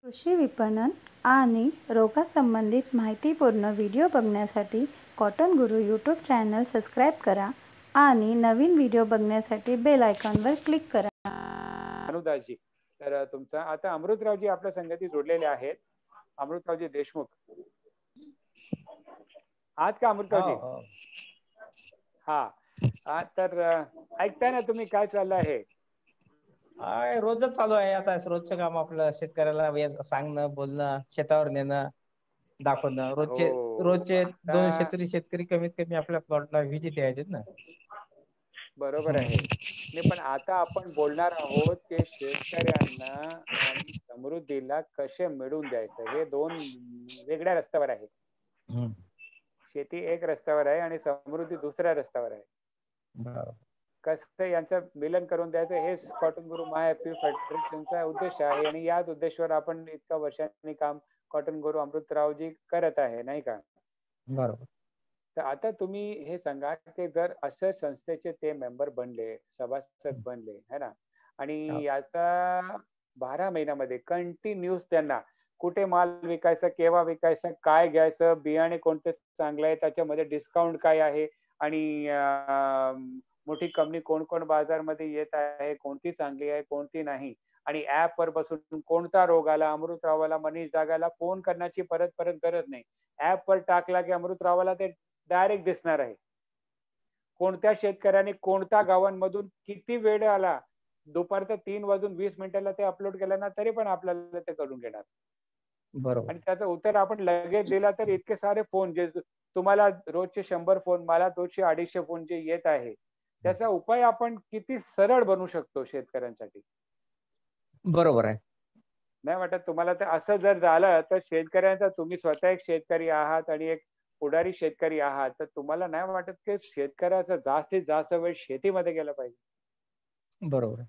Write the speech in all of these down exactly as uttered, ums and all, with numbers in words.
कृषी विपणन आणि रोगासंबंधित माहितीपूर्ण व्हिडिओ बघण्यासाठी कॉटन गुरु यूट्यूब चॅनल सबस्क्राईब करा आणि नवीन व्हिडिओ बघण्यासाठी बेल आयकॉनवर क्लिक करा. अनुदाजी तर तुमचा आता अमृतरावजी आपल्या संगती जोडलेले आहेत. अमृतरावजी देशमुख आहात का अमृतरावजी? हो, हो. हा हा, तर ऐकताय ना तुम्ही काय चाललं आहे? काय रोजच चालू आहे आता रोजचं काम आपलं शेतकऱ्याला वे- सांगणं बोलणं शेतावर नेणं दाखवणं रोजचे हो रोजचे आता दोनशे तरी शेतकरी कमीत कमी आपल्या प्लॉटला व्हिजिट द्यायचे ना. बरोबर आहे. नाही पण आता आपण बोलणार आहोत की शेतकऱ्यांना आणि समृद्धीला कसे मिळवून द्यायचं, हे दोन वेगळ्या रस्त्यावर आहे. हम्म. शेती एक रस्त्यावर आहे आणि समृद्धी दुसऱ्या रस्त्यावर आहे. बरोबर. कसं यांचं मिलन करून द्यायचं हेच कॉटन गुरु महाहॅपी फेडरेशनचा उद्देश आहे आणि याच उद्देशावर आपण इतका वर्षांनी काम कॉटन गुरु अमृतरावजी करत आहे, नाही का? बरोबर. तर आता तुम्ही हे सांगा की जर अशा संस्थेचे ते मेंबर बनले, सभासद बनले है ना, आणि याचा बारा महिन्यामध्ये कंटिन्यूस त्यांना कुठे माल विकायचा, केव्हा विकायचा, काय घ्यायचं, बियाणे कोणते चांगलं आहे, त्याच्यामध्ये डिस्काउंट काय आहे आणि मोठी कंपनी कोण कोण बाजारमध्ये येत आहे, कोणती चांगली आहे कोणती नाही, आणि ऍप वर बसून कोणता रोग आला अमृतरावाला मनीष जागाला फोन करण्याची परत परत गरज नाही. ऍप वर टाकला की अमृतरावाला ते डायरेक्ट दिसणार आहे. कोणत्या शेतकऱ्याने कोणत्या गावांमधून किती वेळ आला, दुपारच्या तीन वाजून वीस मिनिटाला ते अपलोड केलं ना तरी पण आपल्याला ते करून घेणार. बरोबर. आणि त्याचं उत्तर आपण लगेच दिला तर इतके सारे फोन जे तुम्हाला रोजचे शंभर फोन, मला दोनशे अडीचशे फोन जे येत आहे, त्याचा उपाय आपण किती सरळ बनवू शकतो शेतकऱ्यांसाठी. बरोबर आहे. नाही वाटत तुम्हाला? तर असं जर झालं तर शेतकऱ्यांचा, तुम्ही स्वतः एक शेतकरी आहात आणि एक पुढारी शेतकरी आहात, तर तुम्हाला नाही वाटत की शेतकऱ्याचा जास्तीत जास्त वेळ शेतीमध्ये गेला पाहिजे? बरोबर.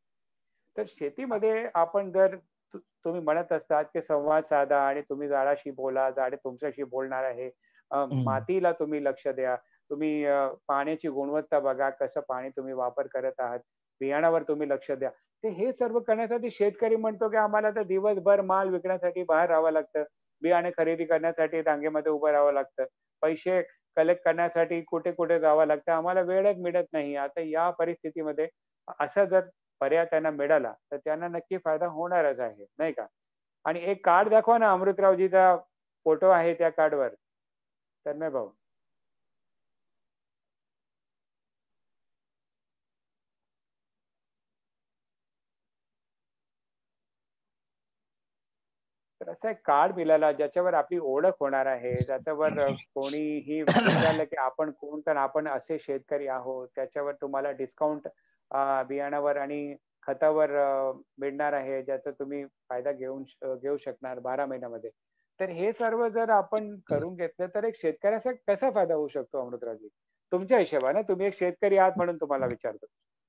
तर शेतीमध्ये आपण जर तुम्ही म्हणत असतात की संवाद साधा आणि तुम्ही झाडाशी बोला, झाडे तुमच्याशी बोलणार आहे, मातीला तुम्ही लक्ष द्या, तुम्ही पाण्याची गुणवत्ता बघा, कसं पाणी तुम्ही वापर करत आहात, बियाणावर तुम्ही लक्ष द्या. ते हे सर्व करण्यासाठी शेतकरी म्हणतो की आम्हाला तर दिवसभर माल विकण्यासाठी बाहेर राहावं लागतं, बियाणे खरेदी करण्यासाठी रांगेमध्ये उभं राहावं लागतं, पैसे कलेक्ट करण्यासाठी कुठे कुठे जावं लागतं, आम्हाला वेळच मिळत नाही. आता या परिस्थितीमध्ये असं जर पर्याय त्यांना मिळाला तर त्यांना नक्की फायदा होणारच आहे, नाही का? आणि एक कार्ड दाखवा ना, अमृतरावजीचा फोटो आहे त्या कार्डवर, तन्मय भाऊ. तर असं एक कार्ड मिळाला ज्याच्यावर आपली ओळख होणार आहे, ज्याच्यावर कोणीही विचारलं की आपण कोण, तर आपण असे शेतकरी आहोत, त्याच्यावर तुम्हाला डिस्काउंट बियाणावर आणि खतावर मिळणार आहे, ज्याचा तुम्ही फायदा घेऊन घेऊ शकणार बारा महिन्यामध्ये. तर हे सर्व जर आपण करून घेतलं तर एक शेतकऱ्याचा कसा फायदा होऊ शकतो अमृतरावजी तुमच्या हिशोबाने? तुम्ही एक शेतकरी आहात म्हणून तुम्हाला विचारतो.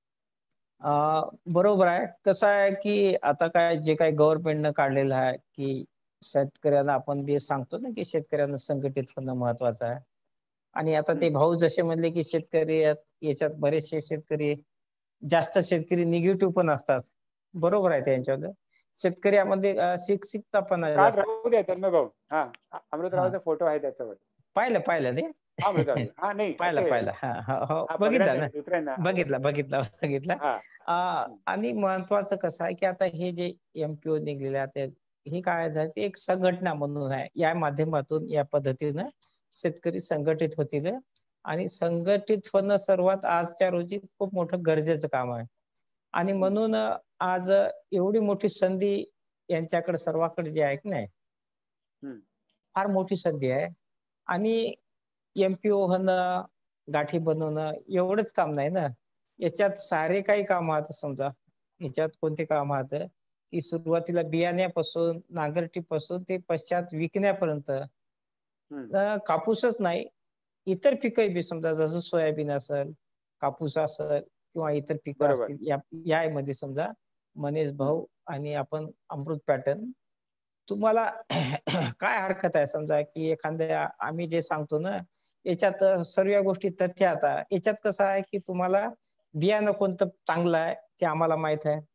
बरोबर आहे. कसं आहे की आता काय जे काही गव्हर्नमेंटनं काढलेलं आहे की शेतकऱ्यांना आपण जे सांगतो ना की शेतकऱ्यांना संघटित होणं महत्वाचं आहे. आणि आता ते भाऊ जसे म्हणले की शेतकरी याच्यात बरेचसे शेतकरी, जास्त शेतकरी निगेटिव्ह पण असतात. बरोबर आहे त्यांच्यावर. शेतकऱ्यामध्ये शिक्षितता पण आहे जास्त. राहू द्या तन्मय भाऊ. हा, अमृतरावचा फोटो आहे त्याच्यावर. पाहिलं पाहिलं ते अमृतराव. हा नाही पाहिलं पाहिलं. हा हो बघितलं ना, बघितलं बघितलं बघितलं. आणि महत्वाचं कसं आहे की आता हे जे एमपीओ निघलेले आहेत हे काय जायचं एक संघटना म्हणून आहे. या माध्यमातून या पद्धतीनं शेतकरी संघटित होतील आणि संघटित होणं सर्वात आजच्या रोजी खूप मोठं गरजेचं काम आहे. आणि म्हणून आज एवढी मोठी संधी यांच्याकडे सर्वांकडे जी आहे की नाही, फार मोठी संधी आहे. आणि एमपीओ होणं, गाठी बनवणं एवढंच काम नाही ना, याच्यात सारे काही काम आहेत. समजा याच्यात कोणते काम आहेत की सुरुवातीला बियाण्यापासून, नांगरटीपासून ते पश्चात विकण्यापर्यंत, कापूसच नाही इतर पिकही बी, समजा जसं सोयाबीन असेल, कापूस असेल किंवा इतर पिकं असतील, या यामध्ये समजा मनीष भाऊ आणि आपण अमृत पॅटर्न, तुम्हाला काय हरकत आहे समजा की एखाद्या आम्ही जे सांगतो ना याच्यात सर्व गोष्टी तथ्य. आता याच्यात कसं आहे की तुम्हाला बियाणं कोणतं चांगलं आहे ते आम्हाला माहित आहे,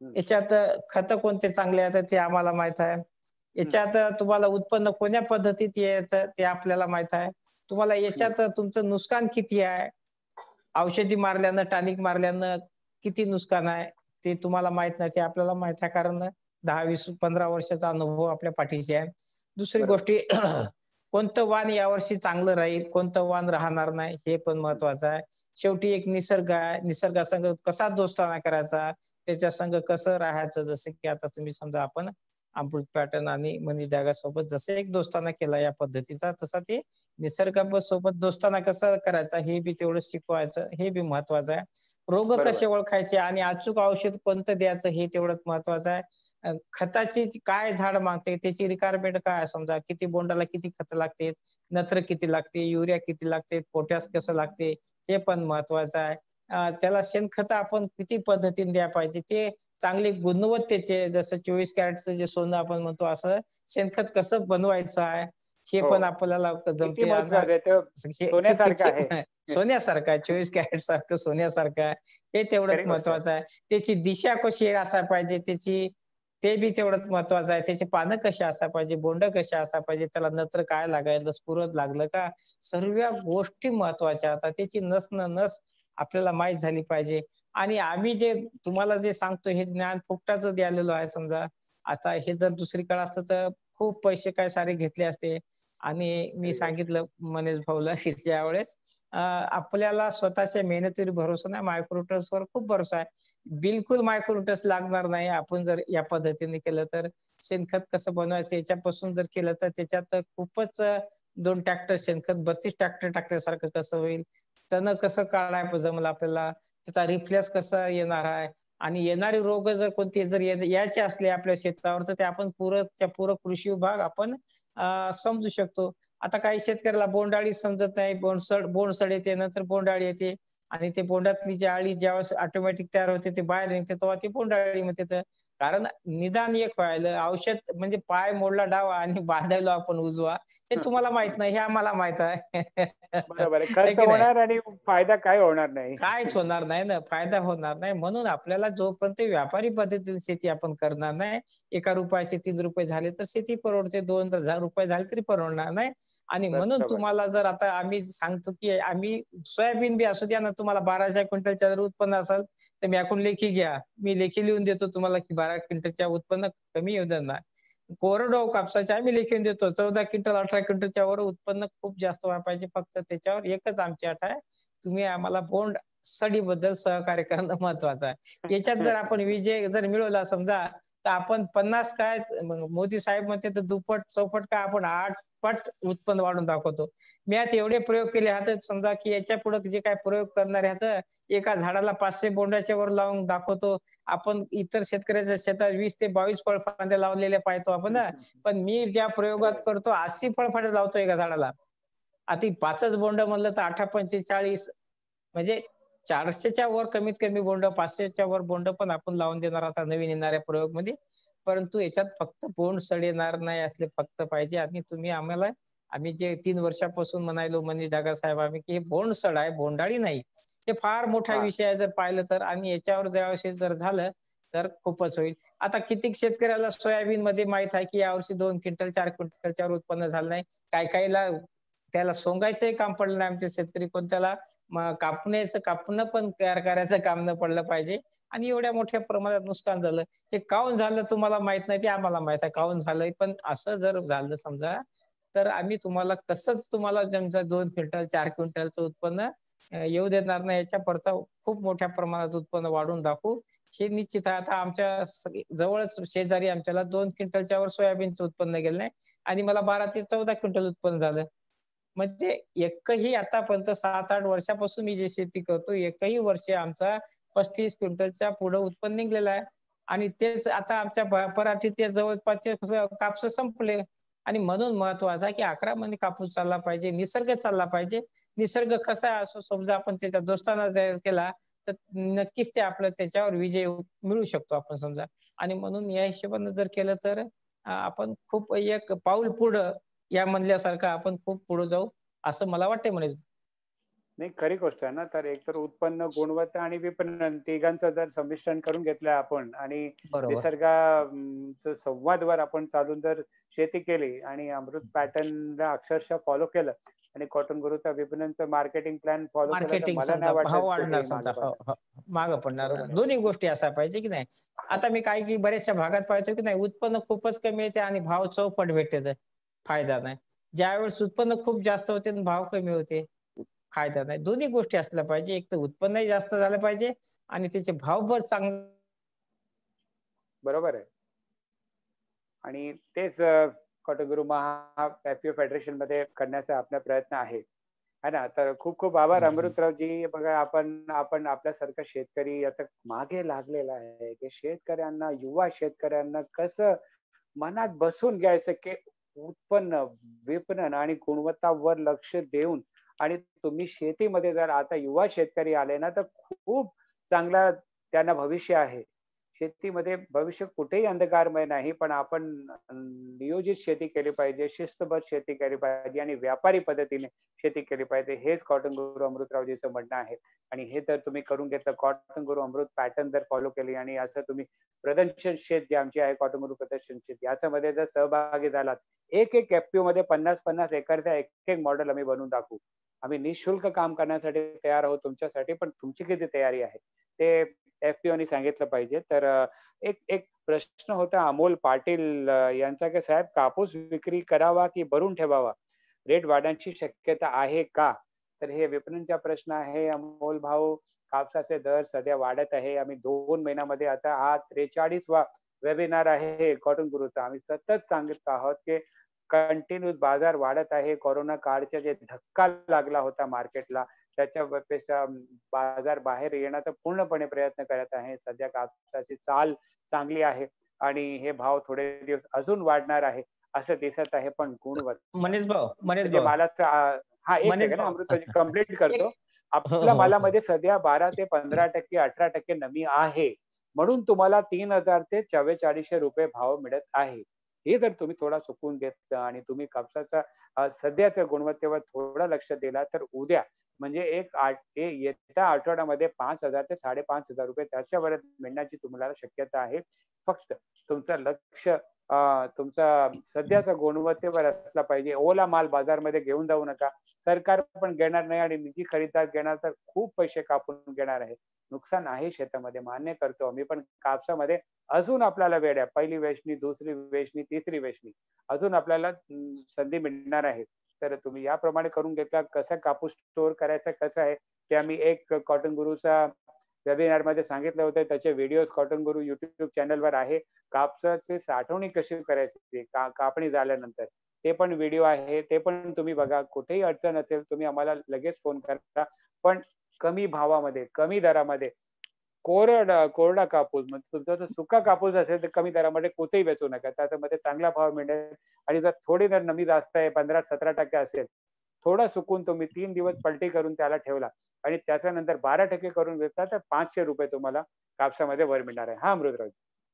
याच्यात खत कोणते चांगले आहेत ते आम्हाला माहित आहे. याच्यात तुम्हाला उत्पन्न कोण्या पद्धतीत यायचं ते आपल्याला माहित आहे. तुम्हाला याच्यात तुमचं नुकसान किती आहे, औषधी मारल्यानं टॉनिक मारल्यानं किती नुकसान आहे ते तुम्हाला माहित नाही, ते आपल्याला माहित आहे, कारण दहा वीस पंधरा वर्षाचा अनुभव आपल्या पाठीशी आहे. दुसरी गोष्टी कोणतं वाण यावर्षी चांगलं राहील, कोणतं वाण राहणार नाही हे पण महत्वाचं आहे. शेवटी एक निसर्ग आहे, निसर्गासंग कसा दोस्ताना करायचा, त्याच्या संग कसं राहायचं, जसं की आता तुम्ही समजा आपण अमृत पॅटर्न आणि मनी डागा सोबत जसं एक दोस्ताना केला या पद्धतीचा, तसा ते निसर्गासोबत दोस्ताना कसं करायचा हे बी तेवढं शिकवायचं, हे बी महत्वाचं आहे. रोग कसे ओळखायचे आणि अचूक औषध कोणतं द्यायचं हे तेवढंच महत्वाचं आहे. खताची काय झाड मागते, त्याची रिक्वायरमेंट काय, समजा किती बोंडाला किती खत लागते, नत्र किती लागते, युरिया किती लागते, पोटॅश कसं लागते हे पण महत्वाचं आहे. त्याला शेणखत आपण किती पद्धतीने द्या पाहिजे, ते चांगले गुणवत्तेचे, जसं चोवीस कॅरेटचं जे सोनं आपण म्हणतो असं शेणखत कसं बनवायचं आहे हे पण आपल्याला जमते. सोन्यासारखं आहे, चोवीस कॅरेट सारखं सोन्यासारखं आहे, हे तेवढंच महत्वाचं आहे. त्याची दिशा कशी असायला पाहिजे, त्याची ते बी तेवढंच महत्वाचं आहे. त्याची पानं कशी असायला पाहिजे, बोंड कशी असायला पाहिजे, त्याला नत्र काय लागायला, स्फुरद लागलं का, सर्व गोष्टी महत्वाच्या. आता त्याची नस न नस आपल्याला माहीत झाली पाहिजे. आणि आम्ही जे तुम्हाला जे सांगतो हे ज्ञान फुकटाचं द्यालेलो आहे. समजा आता हे जर दुसरीकडे असतं तर खूप पैसे काय सारे घेतले असते. आणि मी सांगितलं मनेश भाऊला की ज्यावेळेस आपल्याला स्वतःच्या मेहनतीवर भरोसा नाही, मायक्रोन्यूट्रन्सवर खूप भरोसा आहे. बिलकुल मायक्रोन्यूट्रन्स लागणार नाही आपण जर या पद्धतीने केलं तर. शेणखत कसं बनवायचं याच्यापासून जर केलं तर त्याच्यात खूपच दोन ट्रॅक्टर शेणखत बत्तीस ट्रॅक्टर टाकल्यासारखं कसं होईल, तण कसं काढायचं जमलं आपल्याला, त्याचा रिफ्लेक्स कसा येणार आहे, आणि येणारे रोग जर कोणते जर यायचे असले आपल्या शेतावर तर ते आपण पूरच्या पूरक कृषी विभाग आपण समजू शकतो. आता काही शेतकऱ्याला बोंडाळी समजत नाही, बोंडसड बोंडसड येते, नंतर बोंडाळी येते, आणि ते बोंडातली जी आळी ज्यावेळेस ऑटोमॅटिक तयार होते ते बाहेर निघते तेव्हा ती बोंडाळी म्हणते. कारण निदान एक व्हायला औषध म्हणजे पाय मोडला डावा आणि बांधायलो आपण उजवा, हे तुम्हाला माहित नाही, हे आम्हाला माहित आहे. बरोबर, खर्च होणार आणि फायदा काय होणार नाही, कायच होणार नाही ना, फायदा होणार नाही. म्हणून आपल्याला जोपर्यंत व्यापारी पद्धतीने शेती आपण करणार नाही, एका रुपयाचे तीन रुपये झाले तर शेती परवडते, दोन हजार रुपये झाले तरी परवडणार नाही. आणि म्हणून तुम्हाला जर आता आम्ही सांगतो की आम्ही सोयाबीन बी असू द्या ना, तुम्हाला बाराशे क्विंटलच्या जर उत्पन्न असेल तर मी आपण लेखी घ्या, मी लेखी लिहून देतो तुम्हाला की बारा क्विंटलच्या उत्पन्न कमी येऊ देणार. कोरडवाहू कापसाच्या आम्ही लेखून देतो चौदा क्विंटल अठरा क्विंटलच्या वर उत्पन्न खूप जास्त व्हायला पाहिजे. फक्त त्याच्यावर एकच आमची अट आहे, तुम्ही आम्हाला बोंड सडीबद्दल सहकार्य करणं महत्वाचं आहे. याच्यात जर आपण विजय जर मिळवला समजा तर आपण पन्नास काय मोदी साहेब म्हणते तर दुप्पट चौपट काय आपण आठ पट उत्पन्न वाढून दाखवतो. मी आता एवढे प्रयोग केले आहेत समजा की याच्या पुढे जे काय प्रयोग करणार आहेत, एका झाडाला पाचशे बोंडाच्या वर लावून दाखवतो. आपण इतर शेतकऱ्याच्या शेतात वीस ते बावीस फळफांद्या लावलेल्या पाहतो आपण, पण मी ज्या प्रयोगात करतो अस्सी फळफांद्या लावतो एका झाडाला. आता पाचच बोंड म्हणलं तर अठरा पंचेचाळीस म्हणजे चारशेच्या वर कमीत कमी बोंड, पाचशेच्या वर बोंड पण आपण लावून देणार आता नवीन येणाऱ्या प्रयोग मध्ये. परंतु याच्यात फक्त बोंड सड येणार नाही असले फक्त पाहिजे. आणि तुम्ही आम्हाला आम्ही जे तीन वर्षापासून म्हणायलो मनी डागा साहेब आम्ही की हे बोंड सड आहे, बोंडाळी नाही, हे फार मोठा विषय आहे जर पाहिलं तर. आणि याच्यावर ज्यावेळेस जर झालं तर खूपच होईल. आता कितीक शेतकऱ्याला सोयाबीन मध्ये माहित आहे की यावर्षी दोन क्विंटल चार क्विंटलच्या वर उत्पन्न झालं नाही, काही काहीला त्याला सोंगायचंही काम पडलं नाही. आमचे शेतकरी कोण त्याला कापण्याचं कापणं पण तयार करायचं काम न पडलं पाहिजे. आणि एवढ्या मोठ्या प्रमाणात नुकसान झालं, हे काऊन झालं तुम्हाला माहित नाही, ते आम्हाला माहित आहे काऊन झालंय. पण असं जर झालं समजा तर आम्ही तुम्हाला कसंच तुम्हाला समजा दोन क्विंटल चार क्विंटलचं उत्पन्न येऊ देणार नाही, याच्या परता खूप मोठ्या प्रमाणात उत्पन्न वाढून दाखवू हे निश्चित आहे. आता आमच्या जवळच शेजारी आमच्याला दोन क्विंटलच्या वर सोयाबीनचं उत्पन्न गेलं नाही आणि मला बारा ते चौदा क्विंटल उत्पन्न झालं. म्हणजे एकही आतापर्यंत सात आठ वर्षापासून मी जे शेती करतो एकही वर्ष आमचा पस्तीस क्विंटलच्या पुढे उत्पन्न निघलेलं आहे. आणि तेच आता आमच्या पराठीत ते जवळपासचे कापस संपले. आणि म्हणून महत्वाचं आहे की अकरा महिने कापूस चालला पाहिजे, निसर्ग चालला पाहिजे. निसर्ग कसा असो समजा आपण त्याच्या दोस्ताना जाहीर केला तर नक्कीच ते आपलं त्याच्यावर विजय मिळू शकतो आपण समजा. आणि म्हणून या हिशोबाने जर केलं तर आपण खूप एक पाऊल पुढं या म्हणल्यासारखं आपण खूप पुढे जाऊ असं मला वाटतंय. म्हणे नाही, खरी गोष्ट आहे ना. तर एकतर उत्पन्न, गुणवत्ता आणि विपणन तिघांचं जर संमिश्रण करून घेतलं आपण आणि निसर्गाच्या संवादवर आपण चालून जर शेती केली आणि अमृत पॅटर्नला अक्षरशः फॉलो केलं आणि कॉटन गुरूचा विपणनचं मार्केटिंग प्लॅन फॉलो केला, तर मार्केटिंग मला नाही समजा भाव वाटत वाढणार कुठेही समजा, मागे हो पडणार. हो मागं पडणार बरोबर नाही. आहे. दोन्ही गोष्टी असायला पाहिजे की नाही. आता मी काही की बऱ्याचशा भागात पाहतो की नाही, उत्पन्न खूपच कमी येते आणि भाव चौपट भेटते, फायदा नाही. ज्यावेळेस उत्पन्न खूप जास्त होते आणि भाव कमी होते, फायदा नाही. दोन्ही गोष्टी असल्या पाहिजे. एक तर उत्पन्नही जास्त झालं पाहिजे आणि त्याचे भाव पण चांगले. बरोबर आहे. आणि तेच कॉटन गुरु महा एफपीओ फेडरेशन मध्ये करण्याचा आपला प्रयत्न आहे, है ना. तर खूप खूप आभार अमृतरावजी. बघा, आपण आपण आपल्यासारखा शेतकरी याचा मागे लागलेला आहे की शेतकऱ्यांना, युवा शेतकऱ्यांना कसं मनात बसून घ्यायचं की उत्पन्न, विपणन आणि गुणवत्तावर लक्ष देऊन. आणि तुम्ही शेतीमध्ये जर आता युवा शेतकरी आले ना, तर खूप चांगला त्यांना भविष्य आहे. शेतीमध्ये भविष्य कुठेही अंधकारमय नाही, पण आपण नियोजित शेती केली पाहिजे, शिस्तबद्ध शेती केली पाहिजे आणि व्यापारी पद्धतीने शेती केली पाहिजे. हेच कॉटन गुरु अमृतरावजीचं म्हणणं आहे. आणि हे जर तुम्ही करून घेतलं, कॉटन गुरु अमृत पॅटर्न जर फॉलो केली आणि असं तुम्ही प्रदर्शन शेत जे आमची आहे, कॉटन गुरु प्रदर्शन शेत, याच्यामध्ये जर सहभागी झालात, एक एक एफपीओ मध्ये पन्नास पन्नास एकरचा एक एक मॉडेल आम्ही बनवून दाखवू. आम्ही निःशुल्क काम करण्यासाठी तयार आहोत तुमच्यासाठी, पण तुमची किती तयारी आहे ते एफपीओनी सांगितलं पाहिजे. तर एक एक प्रश्न होता अमोल पाटील यांचा की साहेब, कापूस विक्री करावा की भरून ठेवावा, रेट वाढण्याची शक्यता आहे का? तर हे विपणनचा प्रश्न आहे अमोल भाऊ. कापसाचे दर सध्या वाढत आहे. आम्ही दोन महिन्यामध्ये आता हा त्रेचाळीसवा वेबिनार आहे कॉटन गुरुचा. आम्ही सतत सांगत आहोत की कंटिन्यू बाजार वाढत आहे. कोरोना काळचा जे धक्का लागला होता मार्केटला, त्याच्यापेक्षा बाजार बाहेर येण्याचा पूर्णपणे प्रयत्न करत आहे. सध्या कापसाची चाल चांगली आहे आणि हे भाव थोडे दिवस अजून वाढणार आहे असं दिसत आहे. पण गुणवत्ता मनीष भाऊ, मनीष म्हणजे भाऊ, मालाचा, हा एक मनीष सेकंड भाऊ अमृत कंप्लीट करतो. हो आपल्या हो मालामध्ये सध्या बारा ते पंधरा टक्के अठरा टक्के नमी आहे, म्हणून तुम्हाला तीन हजार ते चव्वेचाळीसशे रुपये भाव मिळत आहे. हे जर तुम्ही थोडा चुकून घेतलं आणि तुम्ही कापसाच्या सध्याच्या गुणवत्तेवर थोडं लक्ष दिला, तर उद्या म्हणजे एक आठ येत्या आठवड्यामध्ये पाच हजार ते साडेपाच हजार रुपये त्याच्यावर मिळण्याची तुम्हाला शक्यता आहे. फक्त तुमचं लक्ष तुमचा सध्याच्या गुणवत्तेवर असला पाहिजे. ओला माल बाजारमध्ये घेऊन जाऊ नका. सरकार पण घेणार नाही आणि निजी खरेदीदार घेणार तर खूप पैसे कापून घेणार आहे. नुकसान आहे शेतामध्ये, मान्य करतो आम्ही, पण कापसामध्ये अजून आपल्याला वेळ आहे. पहिली वेचणी, दुसरी वेचणी, तिसरी वेचणी अजून आपल्याला संधी मिळणार आहे. तर तुम्ही याप्रमाणे करून घेतला. कसं कापूस स्टोअर करायचं कसं आहे ते आम्ही एक कॉटन गुरुचा वेबिनार मध्ये सांगितलं होतं. त्याचे व्हिडिओज कॉटन गुरु युट्यूब चॅनलवर आहे. कापसाची साठवणी कशी करायची का कापणी झाल्यानंतर ते पण व्हिडिओ आहे, ते पण तुम्ही बघा. कुठेही अडचण असेल तुम्ही आम्हाला लगेच फोन करा. पण कमी भावामध्ये, कमी दरामध्ये कोरडा कोरडा कापूस, म्हणजे तुमचा जर सुका कापूस असेल तर कमी दरामध्ये कुठेही वेचू नका. त्याच्यामध्ये चांगला भाव मिळेल. आणि जर थोडी जर नमी जास्त आहे, पंधरा सतरा टक्के असेल, थोडा सुकून तुम्ही तीन दिवस पलटी करून त्याला ठेवला आणि त्याच्यानंतर बारा टक्के करून घेतला, तर पाचशे रुपये तुम्हाला कापसामध्ये वर मिळणार आहे. हा अमृतराव,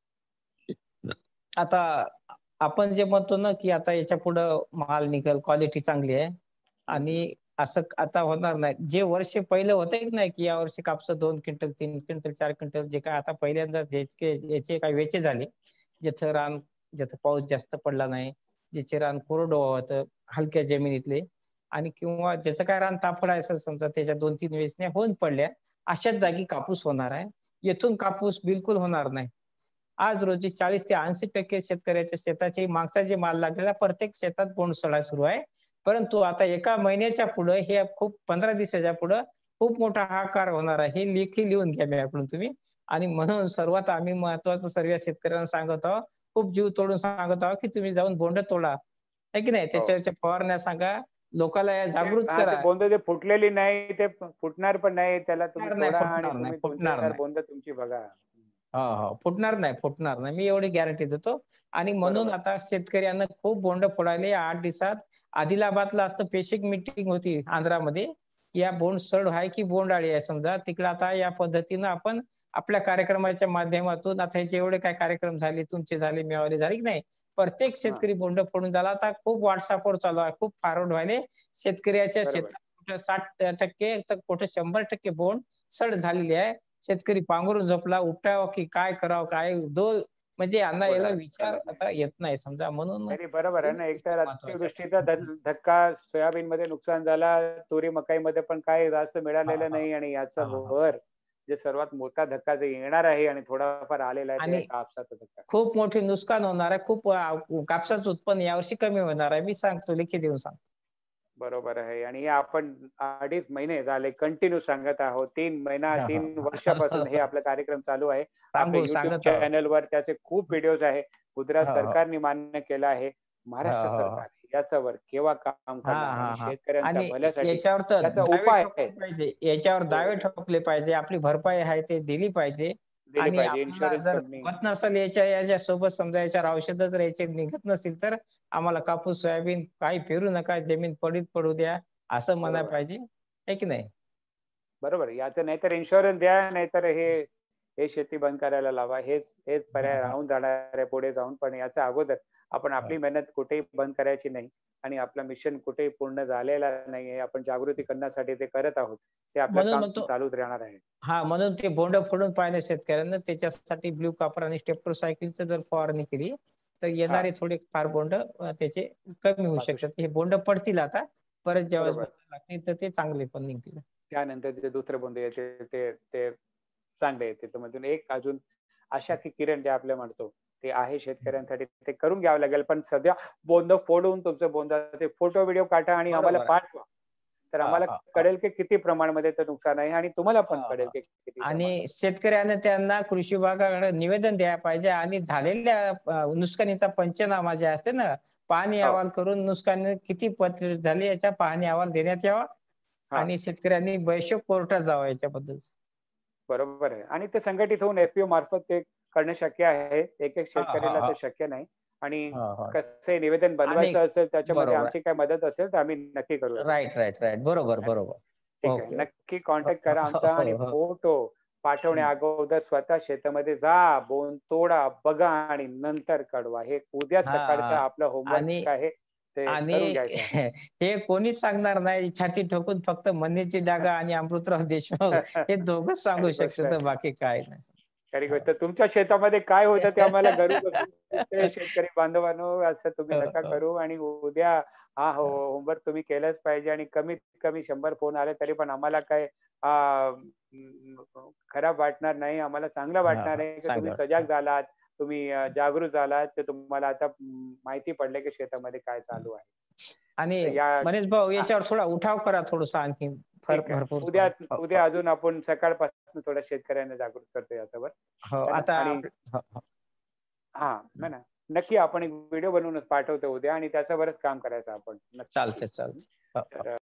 आता आपण जे म्हणतो ना की आता याच्या पुढे माल निघेल, क्वालिटी चांगली आहे आणि असं आता होणार नाही. जे वर्ष पहिले होते की नाही की या वर्षी कापस दोन क्विंटल, तीन क्विंटल, चार क्विंटल, जे काय आता पहिल्यांदा याचे काय वेचे झाले, जिथं रान, जिथं पाऊस जास्त पडला नाही, ज्याचे रान कोरडं होतं हलक्या जमिनीतले, आणि किंवा ज्याचं काय रान तापड आहे समजा त्याच्या दोन तीन वेचण्या होऊन पडल्या, अशाच जागी कापूस होणार आहे. येथून कापूस बिलकुल होणार नाही. आज रोजी चाळीस ते ऐंशी टक्के शेतकऱ्याच्या शेताचे मागचा जे माल लागलेला प्रत्येक शेतात बोंडसडा सुरू आहे. परंतु आता एका महिन्याच्या पुढे हे खूप पंधरा दिवसाच्या पुढे खूप मोठा हाकार होणार आहे. हे लेखी लिहून घ्या मॅडम तुम्ही. आणि म्हणून सर्वात आम्ही महत्वाचं सर्व शेतकऱ्यांना सांगत आहोत, खूप जीव तोडून सांगत आहोत की तुम्ही जाऊन बोंड तोडा, आहे की नाही. त्याच्या फवारण्या सांगा, लोकांना जागृत करा. बोंड जे फुटलेली नाही ते फुटणार पण नाही, त्याला तुम्ही नाही, तोडा आणि फुटणार नाही, तुम्ही दोन फुटणार चार नाही. बोंड तुमची बघा. हो हो फुटणार नाही, फुटणार नाही, मी एवढी गॅरंटी देतो. आणि म्हणून आता शेतकऱ्यांना खूप बोंड फोडायले. आठ दिवसात आदिलाबादला असतं बेसिक मीटिंग होती आंध्रामध्ये, या बोंड सड आहे की बोंडाळी आहे समजा तिकडे. आता या पद्धतीनं आपण आपल्या कार्यक्रमाच्या माध्यमातून आता जेवढे काय कार्यक्रम झाले, तुमचे झाले, मेवाले झाले की नाही, प्रत्येक शेतकरी बोंड फोडून झाला. आता खूप व्हॉट्सअपवर चालू आहे, खूप फॉरवर्ड व्हायले शेतकऱ्याच्या शेतात कुठं साठ टक्के तर कुठं शंभर टक्के बोंड सड झालेली आहे. शेतकरी पांघरून झोपला, उपटावं की काय करावं, काय दो म्हणजे यांना याला विचार आता येत नाही समजा. म्हणून नाही बरोबर आहे ना. एक तर अतिवृष्टीचा धक्का, सोयाबीन मध्ये नुकसान झाला, तुरी मकाई मध्ये पण काही जास्त मिळालेलं नाही आणि याचा वर जे सर्वात मोठा धक्का जे येणार आहे आणि थोडाफार आलेला आहे ते कापसाचा धक्का. खूप मोठे नुकसान होणार आहे. खूप कापसाचं उत्पन्न यावर्षी कमी होणार आहे. मी सांगतो, लेखी देऊन सांगतो. बरोबर आहे. आणि आपण अडीच महिने झाले कंटिन्यू सांगत आहोत. तीन महिना तीन वर्षापासून हे आपला कार्यक्रम चालू आहे. आपल्या युट्यूब चॅनलवर त्याचे खूप व्हिडिओज आहे. गुजरात सरकारने मान्य केलं आहे. महाराष्ट्र सरकार याच्यावर केव्हा काम करणार, शेतकऱ्यांच्या भल्यासाठी याचा उपाय पाहिजे, याच्यावर दावे ठोकले पाहिजे, आपली भरपाई आहे ते दिली पाहिजे. आणि आपल्याला जर होत नसेल याच्या याच्या सोबत समजा याच्यावर औषध जर याचे निघत नसेल तर आम्हाला कापूस सोयाबीन काही पेरू नका, जमीन पडीत पडू द्या असं म्हणायला पाहिजे, आहे की नाही? बरोबर. याचं नाहीतर इन्शुरन्स द्या, नाहीतर हे हे शेती बंद करायला लावा. हेच हेच पर्याय राहून जाणार आहे पुढे जाऊन. पण याच्या अगोदर आपण आपली मेहनत कुठेही बंद करायची नाही आणि आपलं मिशन कुठेही पूर्ण झालेला नाहीये. आपण जागृती करण्यासाठी ते करत आहोत. ते आपलं काम चालूच राहणार आहे. हा, म्हणून ते बोंड फोडून पाहिजे शेतकऱ्यांना. त्याच्यासाठी ब्ल्यू कॉपर आणि स्टेप्टोसायक्लिनचं जर फवारणी केली तर येणारे थोडे फार बोंड त्याचे कमी होऊ शकतात. हे बोंड पडतील आता, परत जेव्हा लागतील तर ते चांगले पण निघतील. त्यानंतर जे दुसरे बोंड येते ते ते चांगले येते. त्यामधून एक अजून आशा की किरण जे आपल्या म्हणतो ते आहे शेतकऱ्यांसाठी, ते करून घ्यावं लागेल. पण सध्या बोंड फोडून तुमचं बोंडाचे फोटो व्हिडिओ काढा आणि आम्हाला पाठवा, तर आम्हाला कळेल की किती प्रमाणामध्ये ते नुकसान आहे आणि तुम्हाला पण कळेल की किती. आणि शेतकऱ्यांना त्यांना कृषी विभागाकडे निवेदन द्यायला पाहिजे आणि झालेल्या नुकसानीचा पंचनामा जे असते ना, पाहणी अहवाल करून नुकसान किती पत्र झाले याचा पाहणी अहवाल देण्यात यावा आणि शेतकऱ्यांनी बैशक कोर्टात जावं याच्याबद्दल. बरोबर आहे. आणि ते संघटित होऊन एफपीओ मार्फत ते करणे शक्य आहे. एक एक शेतकऱ्याला ते शक्य नाही. आणि कसं निवेदन बनवायचं असेल त्याच्यामध्ये आमची काय मदत असेल तर आम्ही नक्की करू. राईट राईट राईट बरोबर बरोबर. ठीक आहे, नक्की कॉन्टॅक्ट करा आमचा. आणि फोटो पाठवण्या अगोदर स्वतः शेतामध्ये जा, बोंड तोडा, बघा आणि नंतर कळवा. हे उद्या सकाळचं आपलं होमवर्क आहे. आणि हे कोणीच सांगणार नाही. छाती ठोकून फक्त मनीची डागा आणि अमृतराव देशमुख हे दोघंच सांगू शकतात, बाकी काय नाही. खरी गोष्ट. तुमच्या शेतामध्ये काय होतं ते आम्हाला घरून शेतकरी बांधवांनो असं तुम्ही नका करू. आणि उद्या हा होमवर्क तुम्ही केलंच पाहिजे. आणि कमीत कमी शंभर फोन आले तरी पण आम्हाला काय खराब वाटणार नाही, आम्हाला चांगलं वाटणार आहे की तुम्ही सजग झालात, तुम्ही जागृत झालात, तर तुम्हाला आता माहिती पडले की शेतामध्ये काय चालू आहे. आणि मनीष भाऊ याच्यावर थोडा उठाव करा, थोडस आणखी भरपूर. उद्या उद्या अजून आपण सकाळपासून थोडा शेतकऱ्यांना जागृत करतो याच्यावर. हा ना, नक्की आपण एक व्हिडिओ बनवूनच पाठवतो उद्या आणि त्याच्यावरच काम करायचं आपण. चालते चालते.